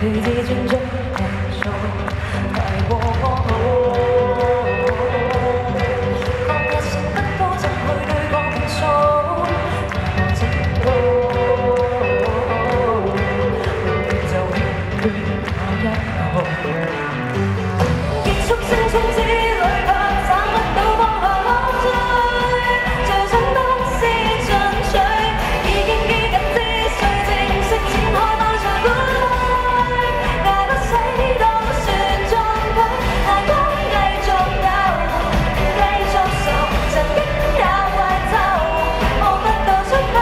你自尊中人數大過我好，抗壓性不高，怎去對抗變數？我直路，永遠就欠缺那一步。結束聲衝之旅，卻找不到方向可追，最想不是進取，已經記緊知緒，正式展開漫長古旅，捱不死當算壯舉，太多繼續有，繼續受，神經也壞透，望不到出口，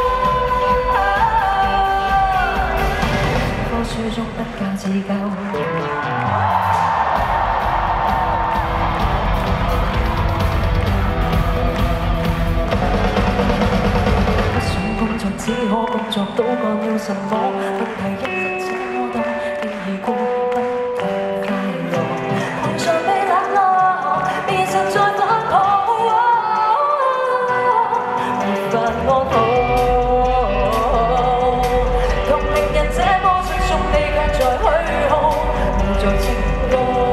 科書中不教自救。只可工作到幹了什麼？問題一直這麼多，竟已過不及快樂。夢想被冷落，變實在不可，沒法安好。同齡人這麼迅速地卻在虛耗，無在情路。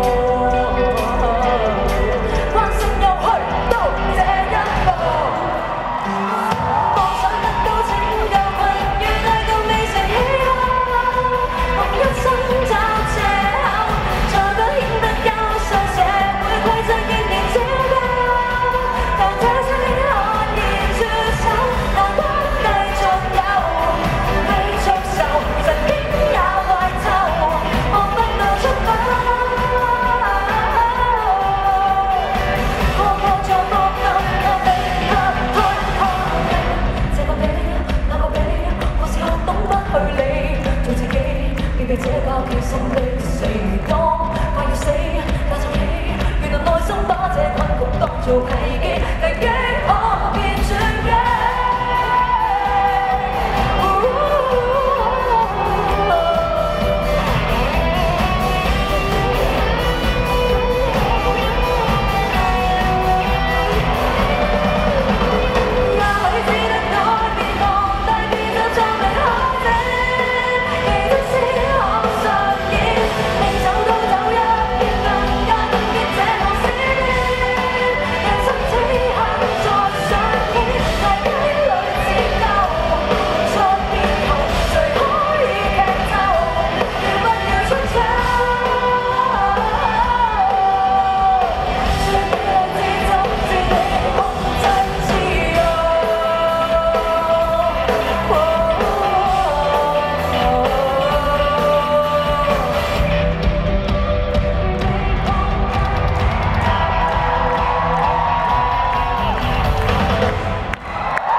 關心又去到這一步。這教條心的死當快要死，但就起，原來內心把這困局當做